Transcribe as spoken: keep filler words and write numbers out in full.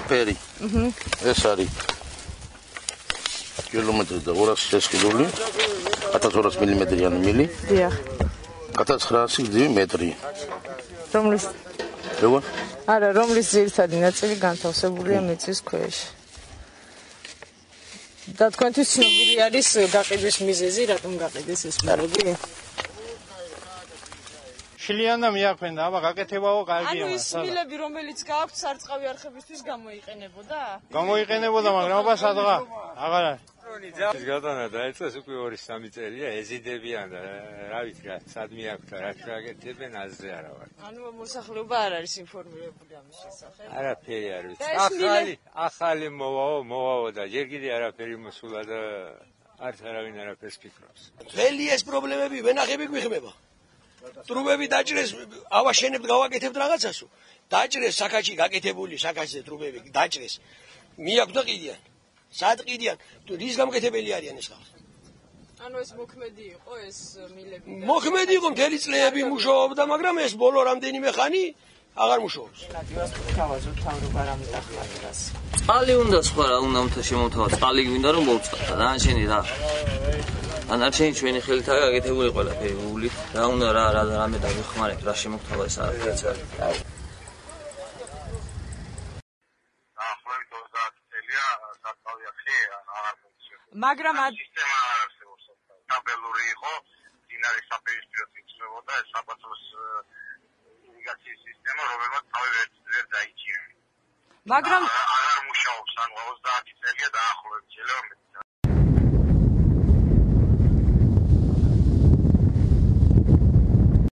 ფერი. ეს არის კილომეტრი და ორასი შესყიდული. ათას ორასი მილიმეტრიანი მილი. დიახ. ათას ცხრაასი გრძივი მეტრი. რომლის? როგორ? არა, რომლის ძირითადი ნაწილი განთავსებულია მიწის ქვეშ. და თქვენთვის ცნობილი არის გაყიდვის მიზეზი, რატომ გაყიდეს ეს მილები? შლიანდა მიაქვენდა, აბა გაკეთებაო კარგია ანუ მას. ის მილები, რომელიც გააქვთ სარწყავი არხებისთვის გამოიყენებოდა? გამოიყენებოდა, მაგრამ აბა სადღა აღარ არის. ეს გადანა დაიწყეს უკვე ორი სამი წელია, ეზიდებიან და რა ვიცი რა, სად მიაქვთ, რა გაკეთებენ, აზრი არა ვარ. ანუ მოსახლეობა არ არის ინფორმირებული ამის შესახებ. არაფერი არ ვიცი. ახალი, ახალი მოვაო, მოვაო და ჯერ კიდე არაფერი მოსულა და არც არავინ არაფერს ფიქრობს. ძველი ეს პრობლემები ვენახები გვიხმება. ტრუბები დაჭრეს, ავაშენებთ, გავაკეთებთ რაღაცასო. დაჭრეს საქაჩი გაკეთებული, საქაჩზე ტრუბები დაჭრეს. მიაქვთ და ყიდიან. სად ყიდიან? რის გამკეთებელი არიან ეს ხალხი? ანუ ეს მოქმედი იყო ეს მილები? მოქმედი იყო, მთელი წლები მუშაობდა, მაგრამ ეს ბოლო რამდენიმე ხანი აღარ მუშაობს. ნატივას თავაზობ თავრობა რამე დახმარებას. წყალი უნდა სხვა რა უნდა უნდა შემოთავაზ, წყალი გვინდა რომ მოვწყდა და დანარჩენი რა. დანარჩენი ჩვენი ხელით არის გაკეთებული ყველაფერი ულით. რა უნდა რა რა რამე დაგეხმარებთ, რა შემოთავაზ არაფერიც არ. მაგრამ სისტემა არ არსებობს. ტაბელური იყო, დინარის საპირისპიროდ იწვევოდა ეს საბათოს ირიგაციის სისტემა, რომელმაც თავი ვერ დაიჭირა. მაგრამ აღარ მუშაობს, ანუ ოცდაათი წელია დაახლოებით, შეიძლება